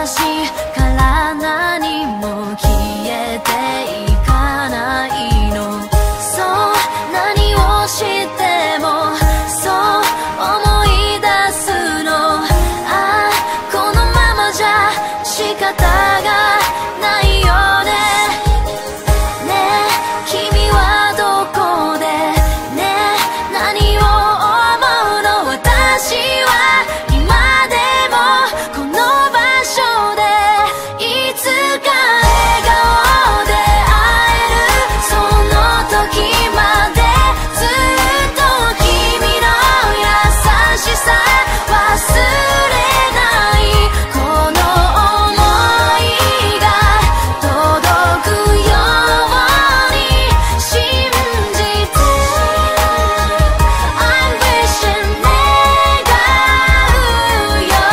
私から何も消えていかないの。そう何をしてもそう思い出すの。ああこのままじゃ仕方がないよね。ねえ君はどこでねえ何を思うの。私は今でもこの場所でいつか笑顔で会えるその時までずっと君の優しさ忘れないこの想いが届くように信じて I'm wishing 願うよ。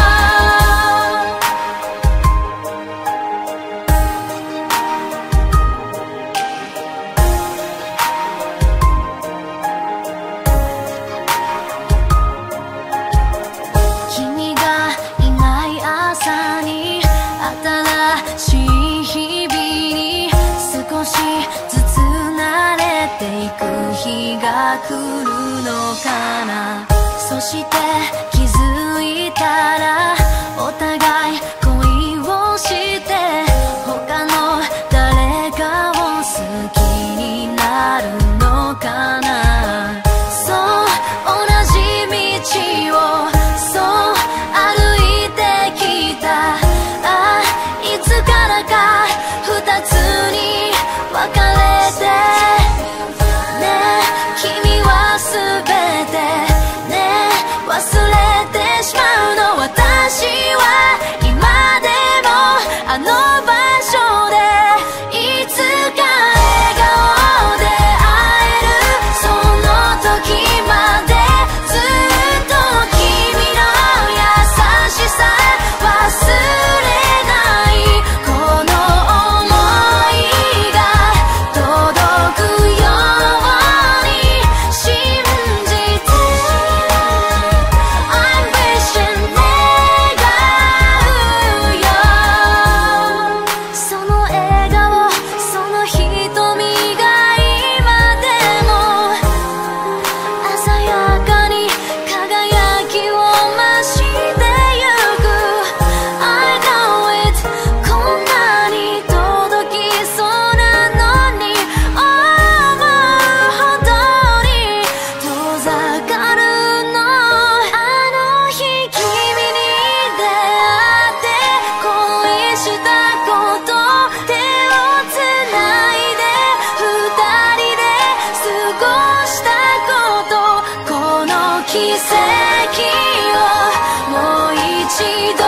君がいない朝に新しい日々に少しずつ慣れていく日が来るのかな。そして気づいたらお互い恋をして他の誰かを好きになるのかな。そう同じ道をそう歩いてきた。あいつからか二つに分かれてねえ君は全てねえ忘れてしまうの。私は今でもあの場所でいつか笑顔で会えるその時までずっと君の優しさ忘れないこの想いが届くように信じて I'm wishing 願うよ。その笑顔その瞳が今でも鮮やかに輝きを増してゆく I know it こんなに届きそうなのに思うほどに遠ざかるの。あの日君に出会って恋したこと手をつないで二人で過ごしたことこの奇跡をもう一度